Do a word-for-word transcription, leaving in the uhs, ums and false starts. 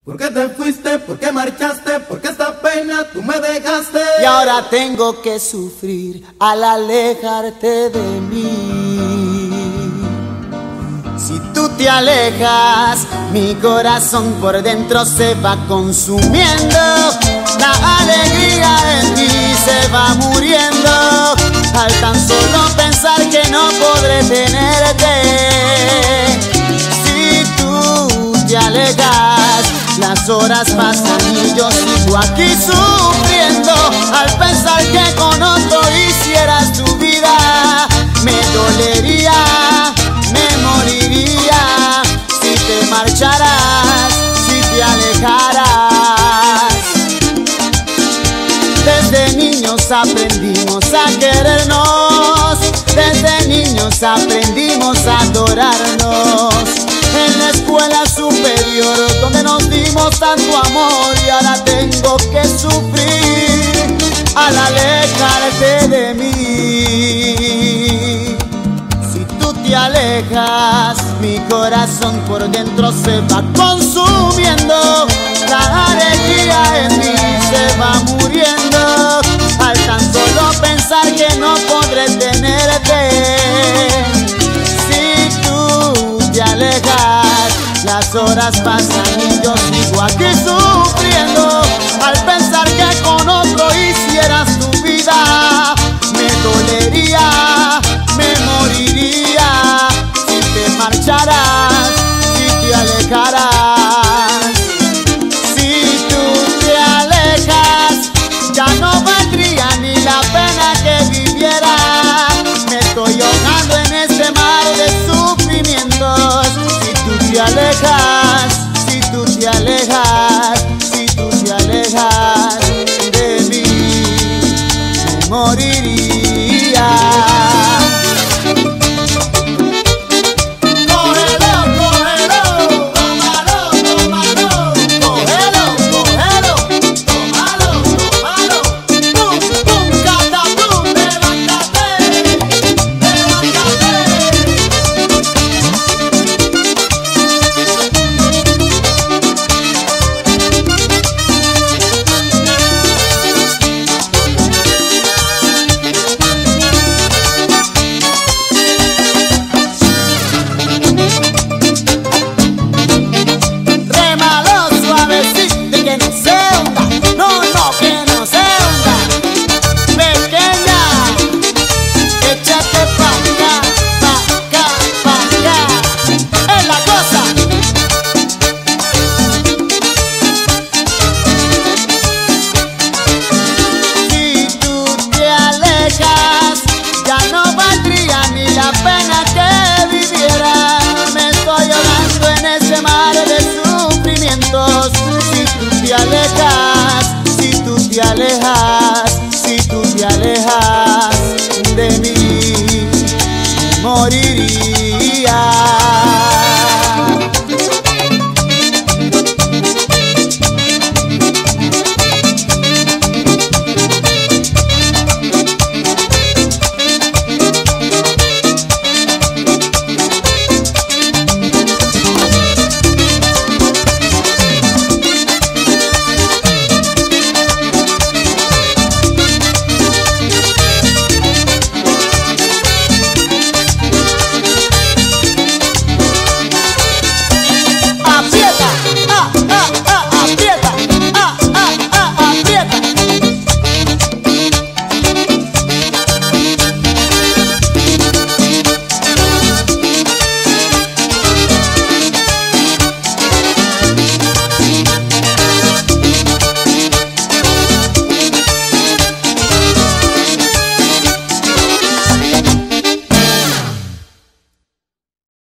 ¿Por qué te fuiste? ¿Por qué marchaste? ¿Por qué esta pena tú me dejaste? Y ahora tengo que sufrir al alejarte de mí. Si tú te alejas, mi corazón por dentro se va consumiendo. La alegría en mí se va muriendo al tan solo pensar que no podré tenerte. Si tú te alejas, las horas pasan y yo sigo aquí sufriendo al pensar que con otro hicieras tu vida. Me dolería, me moriría si te marcharas, si te alejaras. Desde niños aprendimos a querernos, desde niños aprendimos a adorarnos. En la escuela superior donde nos dimos tanto amor, y ahora tengo que sufrir al alejarte de mí. Si tú te alejas, mi corazón por dentro se va consumiendo. La alegría en mí se va muriendo al tan solo pensar que no podré tenerte. Si tú te alejas, las horas pasan y yo sigo aquí sufriendo al pensar que con otro hicieras tu vida. Me dolería, me moriría si te marcharas, si te alejaras. Si tú te alejas, ya no valdría ni la pena que viviera. Me estoy ahogando en este mar de sufrimientos. Si tú te alejas, si tú te alejas, si tú te alejas de mí, me moriría. Si tú te alejas, si tú te alejas de mí, moriría.